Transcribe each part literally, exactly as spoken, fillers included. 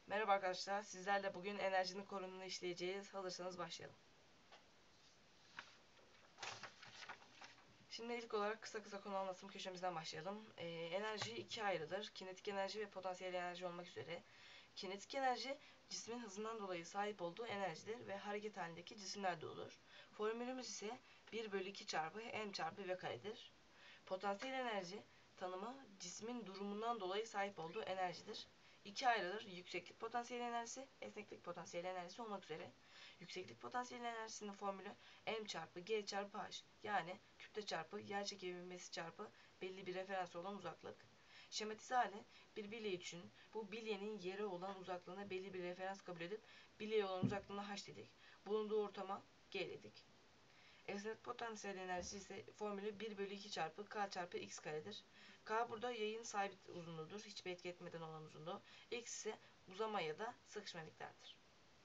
Merhaba arkadaşlar, sizlerle bugün enerjinin korunumunu işleyeceğiz. Hazırsanız başlayalım. Şimdi ilk olarak kısa kısa konu anlatım köşemizden başlayalım. Ee, enerji ikiye ayrılır. Kinetik enerji ve potansiyel enerji olmak üzere. Kinetik enerji, cismin hızından dolayı sahip olduğu enerjidir ve hareket halindeki cisimlerde olur. Formülümüz ise bir bölü iki çarpı m çarpı v karedir. Potansiyel enerji tanımı, cismin durumundan dolayı sahip olduğu enerjidir. İki ayrılır. Yükseklik potansiyel enerjisi, esneklik potansiyel enerjisi olmak üzere. Yükseklik potansiyel enerjisinin formülü m çarpı g çarpı h, yani kütle çarpı yerçekimi ivmesi çarpı belli bir referans olan uzaklık. Şematize hali, bir bilye için bu bilyenin yere olan uzaklığına belli bir referans kabul edip bilyeye olan uzaklığına h dedik. Bulunduğu ortama g dedik. Esnek potansiyel enerjisi ise formülü bir bölü iki çarpı k çarpı x karedir. K burada yayın sabit uzunluğudur. Hiçbir etki etmeden olan uzunluğu. X ise uzama ya da sıkışma miktarıdır.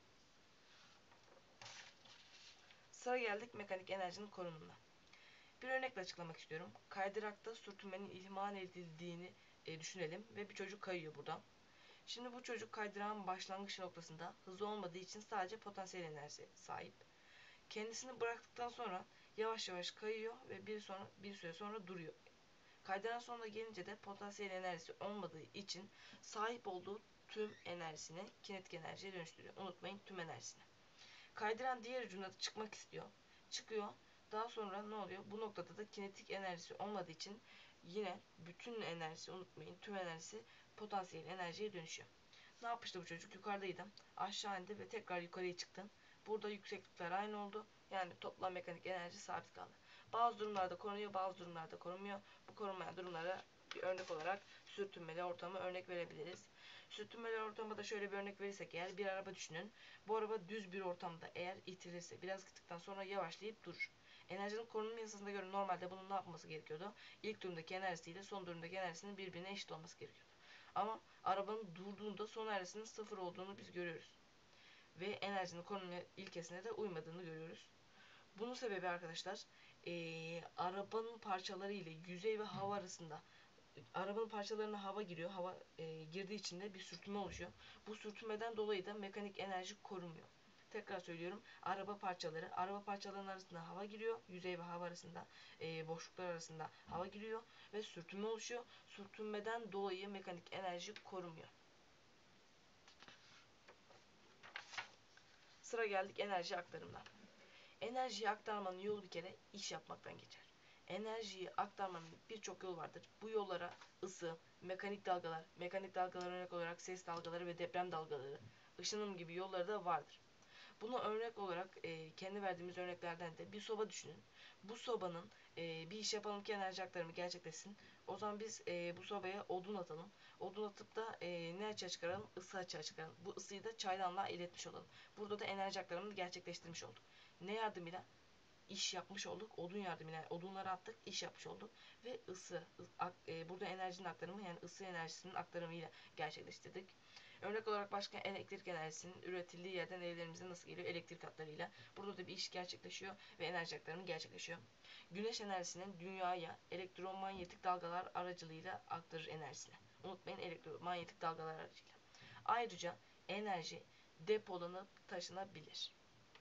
Sıra geldik mekanik enerjinin korunumuna. Bir örnekle açıklamak istiyorum. Kaydırakta sürtünmenin ihmal edildiğini e, düşünelim ve bir çocuk kayıyor buradan. Şimdi bu çocuk kaydırağın başlangıç noktasında hızlı olmadığı için sadece potansiyel enerji sahip. Kendisini bıraktıktan sonra yavaş yavaş kayıyor ve bir sonra bir süre sonra duruyor. Kaydıran sonuna gelince de potansiyel enerjisi olmadığı için sahip olduğu tüm enerjisini kinetik enerjiye dönüştürüyor. Unutmayın, tüm enerjisini. Kaydıran diğer ucuna çıkmak istiyor. Çıkıyor. Daha sonra ne oluyor? Bu noktada da kinetik enerjisi olmadığı için yine bütün enerjisi, unutmayın, tüm enerjisi potansiyel enerjiye dönüşüyor. Ne yapmıştı bu çocuk? Yukarıdaydı. Aşağı indi ve tekrar yukarıya çıktı. Burada yükseklikler aynı oldu. Yani toplam mekanik enerji sabit kaldı. Bazı durumlarda korunuyor, bazı durumlarda korunmuyor. Bu korunmayan durumlara bir örnek olarak sürtünmeli ortamı örnek verebiliriz. Sürtünmeli ortamda da şöyle bir örnek verirsek eğer, bir araba düşünün. Bu araba düz bir ortamda eğer itilirse biraz gittikten sonra yavaşlayıp durur. Enerjinin korunma yasasına göre normalde bunun ne yapması gerekiyordu? İlk durumdaki enerjisiyle son durumdaki enerjisinin birbirine eşit olması gerekiyordu. Ama arabanın durduğunda son enerjisinin sıfır olduğunu biz görüyoruz. Ve enerjinin korunma ilkesine de uymadığını görüyoruz. Bunun sebebi arkadaşlar, ee, arabanın parçaları ile yüzey ve hava arasında, arabanın parçalarına hava giriyor. Hava e, girdiği için de bir sürtünme oluşuyor. Bu sürtünmeden dolayı da mekanik enerji korunmuyor. Tekrar söylüyorum. Araba parçaları, araba parçalarının arasında hava giriyor. Yüzey ve hava arasında, e, boşluklar arasında hava giriyor ve sürtünme oluşuyor. Sürtünmeden dolayı mekanik enerji korunmuyor. Sıra geldik enerji aktarımına. Enerjiyi aktarmanın yolu bir kere iş yapmaktan geçer. Enerjiyi aktarmanın birçok yolu vardır. Bu yollara ısı, mekanik dalgalar, mekanik dalgalar örnek olarak ses dalgaları ve deprem dalgaları, ışınım gibi yolları da vardır. Buna örnek olarak e, kendi verdiğimiz örneklerden de bir soba düşünün. Bu sobanın e, bir iş yapalım ki enerji aktarımı gerçekleşsin. O zaman biz e, bu sobaya odun atalım. Odun atıp da e, ne açığa çıkaralım? Isı açığa çıkaralım. Bu ısıyı da çaydanlığa iletmiş olalım. Burada da enerji aktarımını gerçekleştirmiş olduk. Ne yardımıyla? İş yapmış olduk. Odun yardımıyla odunları attık, iş yapmış olduk ve ısı, e, burada enerjinin aktarımı, yani ısı enerjisinin aktarımıyla gerçekleştirdik. Örnek olarak başka elektrik enerjisinin üretildiği yerden evlerimize nasıl geliyor? Elektrik hatlarıyla. Burada da bir iş gerçekleşiyor ve enerji aktarımı gerçekleşiyor. Güneş enerjisinin dünyaya elektromanyetik dalgalar aracılığıyla aktarır enerjisini. Unutmayın, elektromanyetik dalgalar aracılığıyla. Ayrıca enerji depolanıp taşınabilir.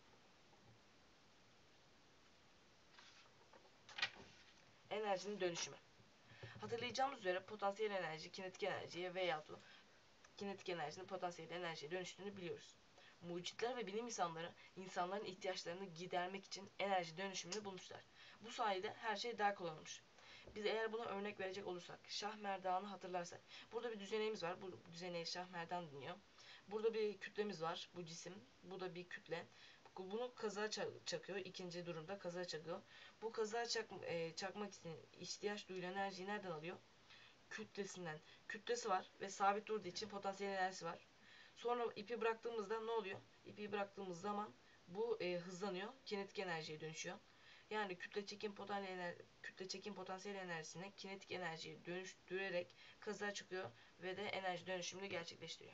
Enerjinin dönüşümü. Hatırlayacağımız üzere potansiyel enerji kinetik enerjiye veya kinetik enerjinin potansiyel enerjiye dönüştüğünü biliyoruz. Mucitler ve bilim insanları insanların ihtiyaçlarını gidermek için enerji dönüşümünü bulmuşlar. Bu sayede her şey daha kolay olmuş. Biz eğer buna örnek verecek olursak, Şah Merdan'ı hatırlarsak, burada bir düzeneğimiz var. Bu düzeneğe Şah Merdan deniyor. Burada bir kütlemiz var. Bu cisim. Bu da bir kütle. Bunu kazığa çakıyor. İkinci durumda kazığa çakıyor. Bu kazığa çak, e, çakmak için ihtiyaç duyulan enerjiyi nereden alıyor? Kütlesinden. Kütlesi var ve sabit durduğu için potansiyel enerjisi var. Sonra ipi bıraktığımızda ne oluyor? İpi bıraktığımız zaman bu e, hızlanıyor. Kinetik enerjiye dönüşüyor. Yani kütle çekim potansiyel enerji, kütle çekim potansiyel enerjisini kinetik enerjiye dönüştürerek kazığa çıkıyor ve de enerji dönüşümünü gerçekleştiriyor.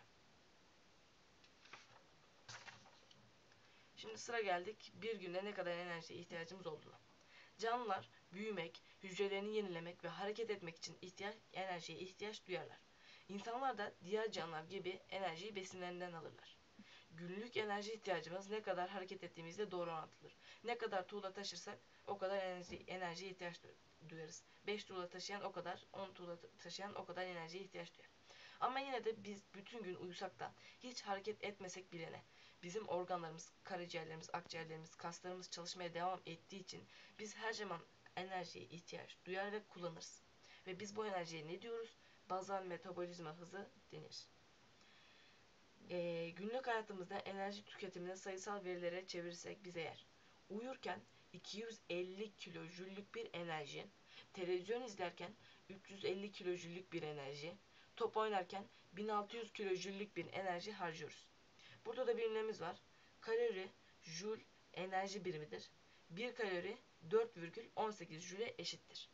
Şimdi sıra geldik bir günde ne kadar enerjiye ihtiyacımız olduğunu. Canlılar büyümek, hücrelerini yenilemek ve hareket etmek için ihtiyaç, enerjiye ihtiyaç duyarlar. İnsanlar da diğer canlılar gibi enerjiyi besinlerinden alırlar. Günlük enerji ihtiyacımız ne kadar hareket ettiğimizle doğru orantılıdır. Ne kadar tuğla taşırsak o kadar enerji, enerjiye ihtiyaç duyarız. beş tuğla taşıyan o kadar, on tuğla taşıyan o kadar enerjiye ihtiyaç duyar. Ama yine de biz bütün gün uyusak da hiç hareket etmesek bile ne? Bizim organlarımız, karaciğerlerimiz, akciğerlerimiz, kaslarımız çalışmaya devam ettiği için biz her zaman enerjiye ihtiyaç duyar ve kullanırız. Ve biz bu enerjiye ne diyoruz? Bazal metabolizma hızı denir. Ee, günlük hayatımızda enerji tüketimini sayısal verilere çevirirsek biz eğer uyurken iki yüz elli kilojüllük bir enerji, televizyon izlerken üç yüz elli kilojüllük bir enerji, top oynarken bin altı yüz kilojüllük bir enerji harcıyoruz. Burada da birimlerimiz var. Kalori, jül enerji birimidir. bir kalori dört virgül on sekiz jüle eşittir.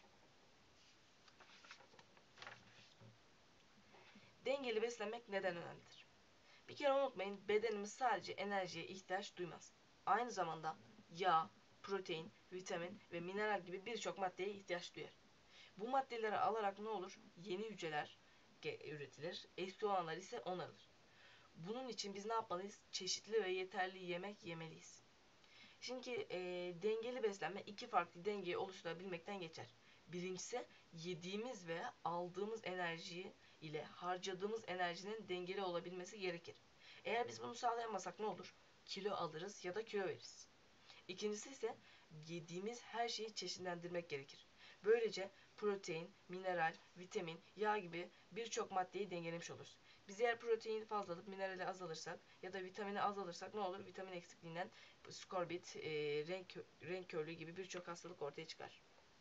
Dengeli beslenmek neden önemlidir? Bir kere unutmayın, bedenimiz sadece enerjiye ihtiyaç duymaz. Aynı zamanda yağ, protein, vitamin ve mineral gibi birçok maddeye ihtiyaç duyar. Bu maddeleri alarak ne olur? Yeni hücreler üretilir, eski olanlar ise onarılır. Bunun için biz ne yapmalıyız? Çeşitli ve yeterli yemek yemeliyiz. Şimdi e, dengeli beslenme iki farklı dengeyi oluşturabilmekten geçer. Birincisi yediğimiz ve aldığımız enerjiyi ile harcadığımız enerjinin dengeli olabilmesi gerekir. Eğer biz bunu sağlayamazsak ne olur? Kilo alırız ya da kilo veririz. İkincisi ise yediğimiz her şeyi çeşitlendirmek gerekir. Böylece protein, mineral, vitamin, yağ gibi birçok maddeyi dengelemiş oluruz. Biz eğer protein fazla alıp minerali az alırsak ya da vitamini az alırsak ne olur? Vitamin eksikliğinden skorbut, e, renk, renk körlüğü gibi birçok hastalık ortaya çıkar.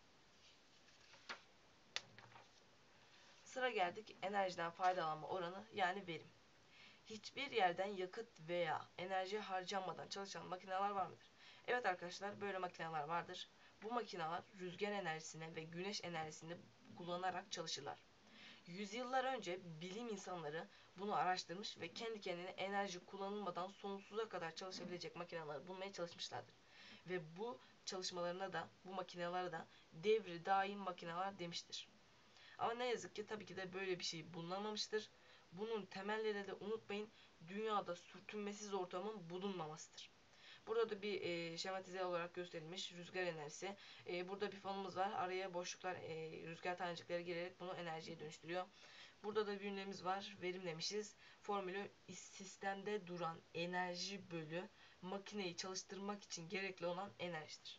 Sıra geldik enerjiden faydalanma oranı yani verim. Hiçbir yerden yakıt veya enerji harcanmadan çalışan makineler var mıdır? Evet arkadaşlar, böyle makineler vardır. Bu makineler rüzgar enerjisini ve güneş enerjisini kullanarak çalışırlar. Yüzyıllar önce bilim insanları bunu araştırmış ve kendi kendine enerji kullanılmadan sonsuza kadar çalışabilecek makineler bulmaya çalışmışlardır. Ve bu çalışmalarına da, bu makinelere de devri daim makineler demiştir. Ama ne yazık ki tabii ki de böyle bir şey bulunamamıştır. Bunun temelleri de unutmayın, dünyada sürtünmesiz ortamın bulunmamasıdır. Burada da bir e, şematize olarak gösterilmiş rüzgar enerjisi. E, burada bir fonumuz var. Araya boşluklar, e, rüzgar tanecikleri girerek bunu enerjiye dönüştürüyor. Burada da bir ünlemimiz var. Verim demişiz. Formülü sistemde duran enerji bölü makineyi çalıştırmak için gerekli olan enerjidir.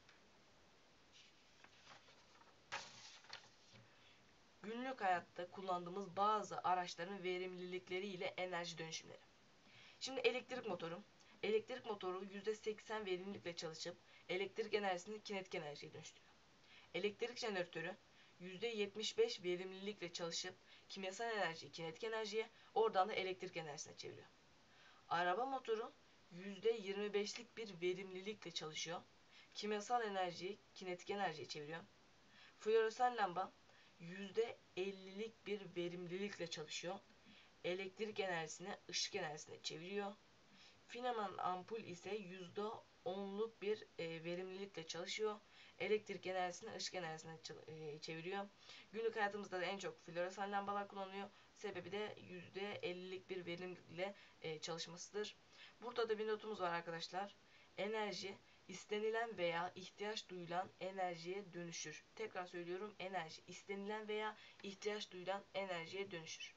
Günlük hayatta kullandığımız bazı araçların verimlilikleri ile enerji dönüşümleri. Şimdi elektrik motoru. Elektrik motoru yüzde seksen verimlilikle çalışıp elektrik enerjisini kinetik enerjiye dönüştürüyor. Elektrik jeneratörü yüzde yetmiş beş verimlilikle çalışıp kimyasal enerjiyi kinetik enerjiye, oradan da elektrik enerjisine çeviriyor. Araba motoru yüzde yirmi beşlik bir verimlilikle çalışıyor. Kimyasal enerjiyi kinetik enerjiye çeviriyor. Floresan lamba yüzde ellilik bir verimlilikle çalışıyor. Elektrik enerjisini ışık enerjisine çeviriyor. Filamen ampul ise yüzde onluk bir e, verimlilikle çalışıyor. Elektrik enerjisini ışık enerjisine e, çeviriyor. Günlük hayatımızda da en çok floresan lambalar kullanılıyor. Sebebi de yüzde ellilik bir verimlilikle e, çalışmasıdır. Burada da bir notumuz var arkadaşlar. Enerji istenilen veya ihtiyaç duyulan enerjiye dönüşür. Tekrar söylüyorum, enerji istenilen veya ihtiyaç duyulan enerjiye dönüşür.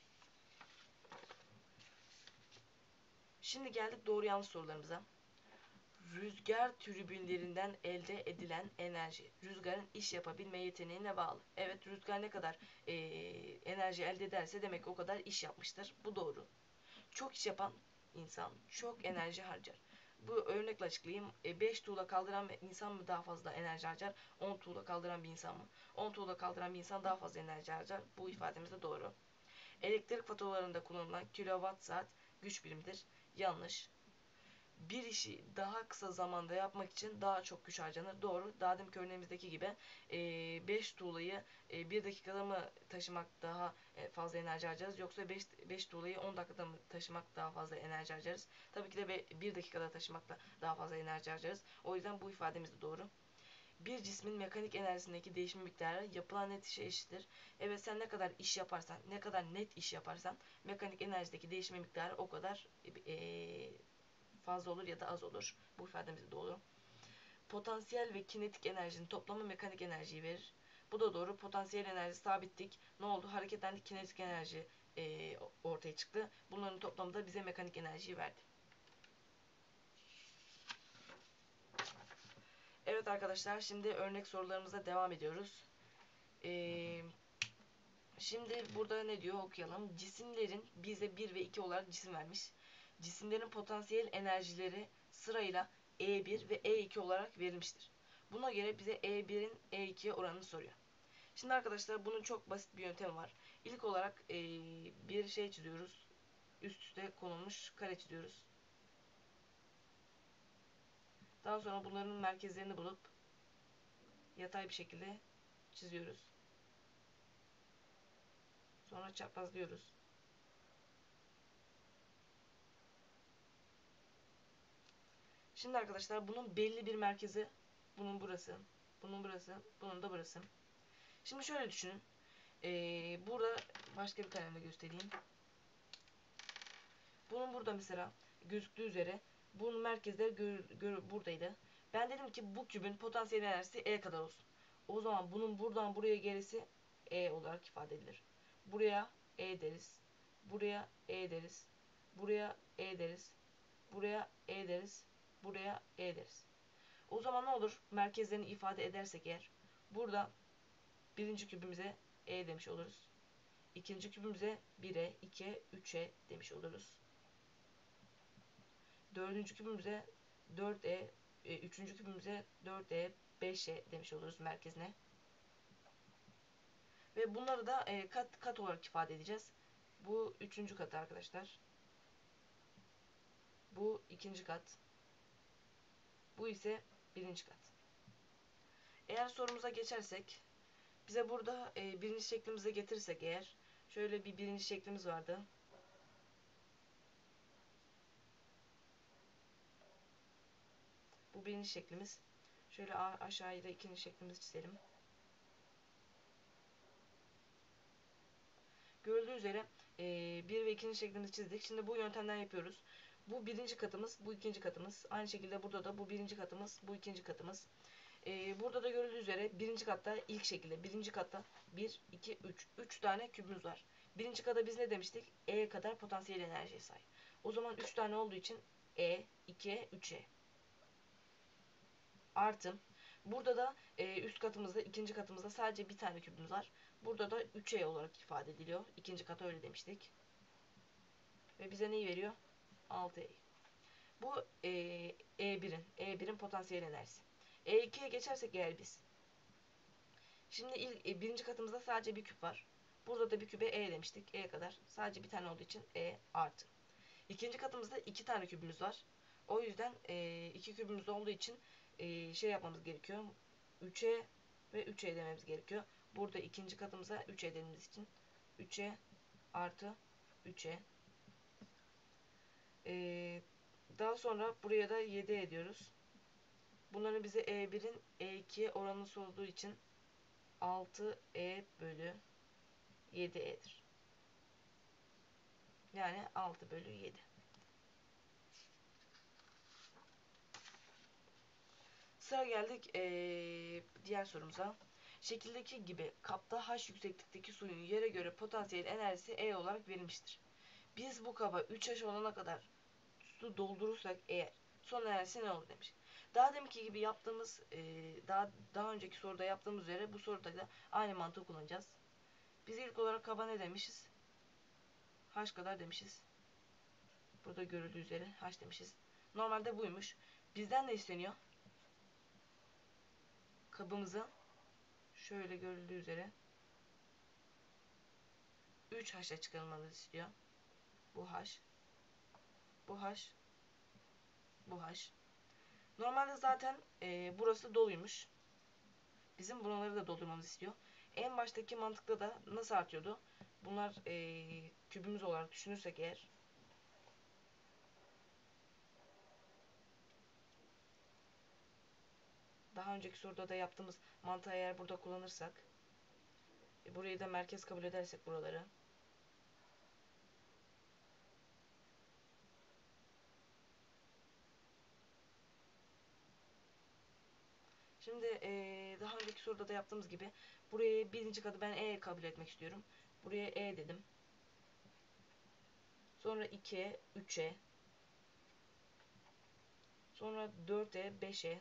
Şimdi geldik doğru yanlış sorularımıza. Rüzgar türbinlerinden elde edilen enerji rüzgarın iş yapabilme yeteneğine bağlı. Evet, rüzgar ne kadar e, enerji elde ederse demek ki o kadar iş yapmıştır. Bu doğru. Çok iş yapan insan çok enerji harcar. Bu örnekle açıklayayım. beş tuğla kaldıran bir insan mı daha fazla enerji harcar? on tuğla kaldıran bir insan mı? on tuğla kaldıran bir insan daha fazla enerji harcar. Bu ifademiz de doğru. Elektrik faturalarında kullanılan kilowatt saat güç birimidir. Yanlış. Bir işi daha kısa zamanda yapmak için daha çok güç harcanır. Doğru. Daha deminki örneğimizdeki gibi beş tuğlayı bir dakikada mı taşımak daha fazla enerji harcarız, yoksa beş tuğlayı on dakikada mı taşımak daha fazla enerji harcarız? Tabii ki de bir dakikada taşımakla daha fazla enerji harcarız. O yüzden bu ifademiz de doğru. Bir cismin mekanik enerjisindeki değişim miktarı yapılan net işe eşittir. Evet, sen ne kadar iş yaparsan, ne kadar net iş yaparsan mekanik enerjideki değişme miktarı o kadar ee, fazla olur ya da az olur. Bu ifademiz doğru. Potansiyel ve kinetik enerjinin toplamı mekanik enerjiyi verir. Bu da doğru. Potansiyel enerji sabittik. Ne oldu? Hareketlendik, kinetik enerji e, ortaya çıktı. Bunların toplamı da bize mekanik enerjiyi verdi. Evet arkadaşlar, şimdi örnek sorularımıza devam ediyoruz. Ee, şimdi burada ne diyor okuyalım. Cisimlerin bize bir ve iki olarak cisim vermiş. Cisimlerin potansiyel enerjileri sırayla E bir ve E iki olarak verilmiştir. Buna göre bize E bir'in E iki'ye oranını soruyor. Şimdi arkadaşlar bunun çok basit bir yöntemi var. İlk olarak e, bir şey çiziyoruz. Üst üste konulmuş kare çiziyoruz. Daha sonra bunların merkezlerini bulup yatay bir şekilde çiziyoruz. Sonra çaprazlıyoruz. Şimdi arkadaşlar bunun belli bir merkezi, bunun burası, bunun burası, bunun da burası. Şimdi şöyle düşünün. Ee, burada başka bir kalemle göstereyim. Bunun burada mesela gözüktüğü üzere bunun merkezleri gör, gör, buradaydı. Ben dedim ki bu kübün potansiyel enerjisi E kadar olsun. O zaman bunun buradan buraya gerisi E olarak ifade edilir. Buraya E deriz. Buraya E deriz. Buraya E deriz. Buraya E deriz. Buraya E deriz. O zaman ne olur? Merkezlerini ifade edersek eğer burada birinci kübümüze E demiş oluruz. İkinci kübümüze bir'e, iki'ye, üç'e demiş oluruz. Dördüncü kübümüze dört e, e, üçüncü kübümüze dört e, beş e demiş oluruz merkezine. Ve bunları da e, kat kat olarak ifade edeceğiz. Bu üçüncü kat arkadaşlar. Bu ikinci kat. Bu ise birinci kat. Eğer sorumuza geçersek, bize burada e, birinci şeklimize getirirsek eğer, şöyle bir birinci şeklimiz vardı. Bu birinci şeklimiz. Şöyle aşağıya da ikinci şeklimizi çizelim. Görüldüğü üzere e, bir ve ikinci şeklimizi çizdik. Şimdi bu yöntemden yapıyoruz. Bu birinci katımız, bu ikinci katımız. Aynı şekilde burada da bu birinci katımız, bu ikinci katımız. E, burada da görüldüğü üzere birinci katta ilk şekilde, birinci katta bir, iki, üç. üç tane kübümüz var. Birinci katta biz ne demiştik? E kadar potansiyel enerjiye sahip. O zaman üç tane olduğu için E, iki'ye, üç'e. Artı. Burada da e, üst katımızda, ikinci katımızda sadece bir tane kübümüz var. Burada da üç'e olarak ifade ediliyor. İkinci kata öyle demiştik. Ve bize neyi veriyor? altı e. Bu e, E1'in E bir'in potansiyel enerjisi. E iki'ye geçersek eğer biz. Şimdi ilk, e, birinci katımızda sadece bir küp var. Burada da bir kübe E demiştik. E kadar. Sadece bir tane olduğu için E artı. İkinci katımızda iki tane kübümüz var. O yüzden e, iki kübümüz olduğu için e, şey yapmamız gerekiyor. üç'e ve üç'e dememiz gerekiyor. Burada ikinci katımıza üç'e dediğimiz için üç'e artı üç'e. Ee, daha sonra buraya da yedi ediyoruz. Bunların bize E bir'in E iki'ye oranı sorduğu için altı e bölü yedi e'dir. Yani altı bölü yedi. Sıra geldik ee, diğer sorumuza. Şekildeki gibi kapta H yükseklikteki suyun yere göre potansiyel enerjisi E olarak verilmiştir. Biz bu kaba üç H olana kadar su doldurursak eğer son enerjisi ne olur demiş. Daha deminki gibi yaptığımız e, daha daha önceki soruda yaptığımız üzere bu soruda da aynı mantığı kullanacağız. Biz ilk olarak kaba ne demişiz? H kadar demişiz. Burada görüldüğü üzere H demişiz. Normalde buymuş. Bizden ne isteniyor? Kabımızı şöyle görüldüğü üzere üç H'a çıkarılmamızı istiyor. Bu H. Bu H. Bu H. Normalde zaten e, burası doluymuş. Bizim buraları da doldurmamızı istiyor. En baştaki mantıkta da nasıl artıyordu? Bunlar e, kübümüz olarak düşünürsek eğer daha önceki soruda da yaptığımız mantığı eğer burada kullanırsak, e, burayı da merkez kabul edersek buraları. Şimdi e, daha önceki soruda da yaptığımız gibi buraya birinci katı ben E kabul etmek istiyorum. Buraya E dedim. Sonra ikiye, üçe. Sonra dörde, beşe.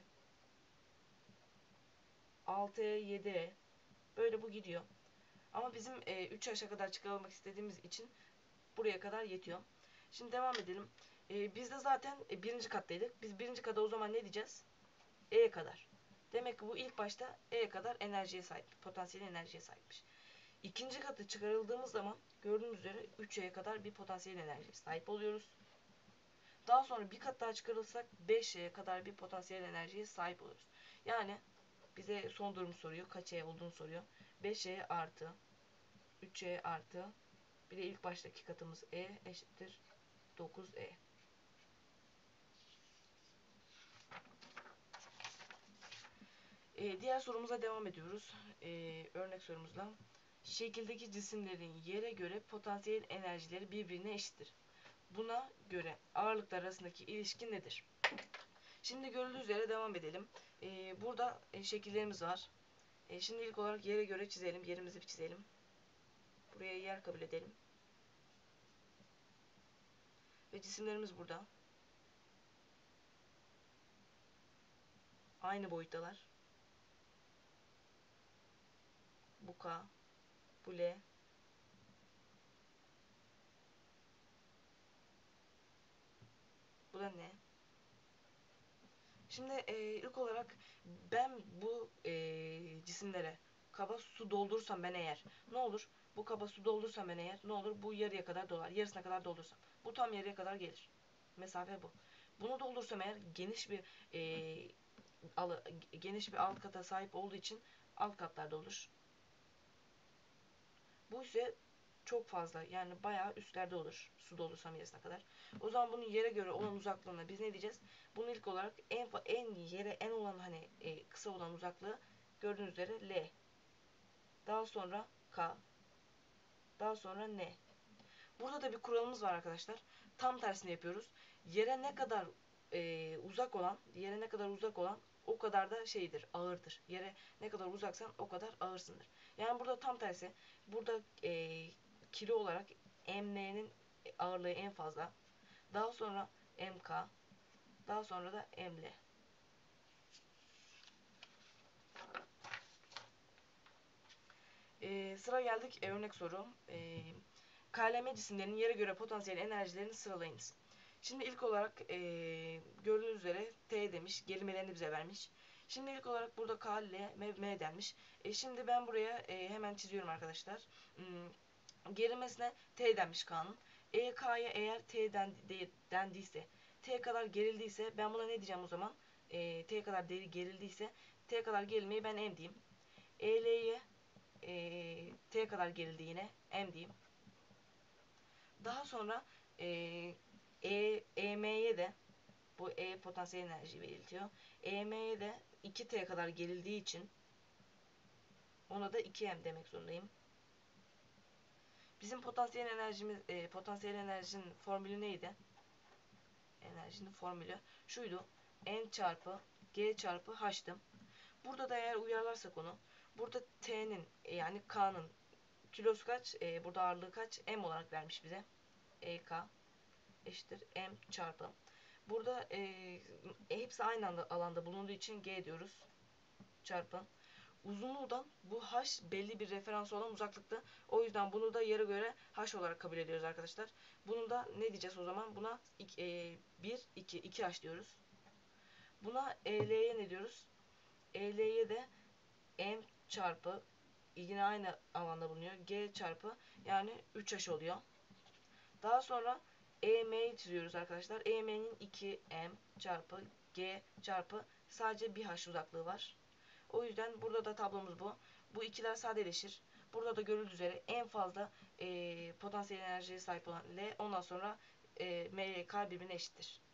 altıya, yediye. Böyle bu gidiyor. Ama bizim e, üç yaşa kadar çıkarmak istediğimiz için buraya kadar yetiyor. Şimdi devam edelim. E, biz de zaten e, birinci kattaydık. Biz birinci kata o zaman ne diyeceğiz? E'ye kadar. Demek ki bu ilk başta E'ye kadar enerjiye sahip. Potansiyel enerjiye sahipmiş. İkinci katı çıkarıldığımız zaman gördüğünüz üzere üç E'ye kadar bir potansiyel enerjiye sahip oluyoruz. Daha sonra bir kat daha çıkarılsak beş E'ye kadar bir potansiyel enerjiye sahip oluruz. Yani bize son durumu soruyor. Kaç E olduğunu soruyor. beş E artı üç E artı bir de ilk baştaki katımız E eşittir dokuz E. Ee, diğer sorumuza devam ediyoruz. Ee, örnek sorumuzla. Şekildeki cisimlerin yere göre potansiyel enerjileri birbirine eşittir. Buna göre ağırlıklar arasındaki ilişki nedir? Şimdi görüldüğü üzere devam edelim. Ee, burada e, şekillerimiz var. E, şimdi ilk olarak yere göre çizelim. Yerimizi bir çizelim. Buraya yer kabul edelim. Ve cisimlerimiz burada. Aynı boyuttalar. Bu K, bu L. Bu da N. Şimdi e, ilk olarak ben bu e, cisimlere kaba su doldurursam ben eğer ne olur? Bu kaba su doldurursam ben eğer ne olur? Bu yarıya kadar dolar. Yarısına kadar doldursam. Bu tam yarıya kadar gelir. Mesafe bu. Bunu doldursam eğer geniş bir e, alı, geniş bir alt kata sahip olduğu için alt katlarda olur. Bu ise çok fazla yani bayağı üstlerde olur su dolursam yarısına kadar. O zaman bunun yere göre olan uzaklığına biz ne diyeceğiz? Bunu ilk olarak en en yere en olan hani e, kısa olan uzaklığı gördüğünüz üzere L. Daha sonra K. Daha sonra N. Burada da bir kuralımız var arkadaşlar. Tam tersini yapıyoruz. Yere ne kadar e, uzak olan, yere ne kadar uzak olan o kadar da şeydir, ağırdır. Yere ne kadar uzaksan o kadar ağırsındır. Yani burada tam tersi. Burada e, kilo olarak M N'nin ağırlığı en fazla. Daha sonra M K. Daha sonra da M L. E, sıra geldik e, örnek soru. E, K L M cisimlerinin yere göre potansiyel enerjilerini sıralayınız. Şimdi ilk olarak e, gördüğünüz üzere T demiş. Gerilmelerini bize vermiş. Şimdi ilk olarak burada K, L, M, M denmiş. E, şimdi ben buraya e, hemen çiziyorum arkadaşlar. Hmm, gerilmesine T denmiş K'nın. E, K'ya eğer T dendi, dendiyse, T kadar gerildiyse ben buna ne diyeceğim o zaman? E, T kadar deri gerildiyse T kadar gerilmeyi ben M diyeyim. E, L'ye e, T kadar gerildi yine M diyeyim. Daha sonra e, e, EM'ye de bu E potansiyel enerji belirtiyor. EM'ye de iki T kadar gerildiği için ona da iki M demek zorundayım. Bizim potansiyel enerjimiz e, potansiyel enerjinin formülü neydi? Enerjinin formülü şuydu. N çarpı G çarpı H'tı. Burada da eğer uyarlarsak onu, burada T'nin yani K'nın kilosu kaç? E, burada ağırlığı kaç? M olarak vermiş bize. E K eşittir M çarpı. Burada e, hepsi aynı anda alanda bulunduğu için G diyoruz. Çarpı. Uzunluğundan bu H belli bir referans olan uzaklıkta. O yüzden bunu da yere göre H olarak kabul ediyoruz arkadaşlar. Bunun da ne diyeceğiz o zaman? Buna bir, iki, iki H diyoruz. Buna E L'ye ne diyoruz? E L'ye de M çarpı yine aynı alanda bulunuyor. G çarpı yani üç H oluyor. Daha sonra E M'yi çiziyoruz arkadaşlar. E M'nin iki M çarpı G çarpı sadece bir H uzaklığı var. O yüzden burada da tablomuz bu. Bu ikiler sadeleşir. Burada da görüldüğü üzere en fazla e, potansiyel enerjiye sahip olan L ondan sonra e, M ile K birbirine eşittir.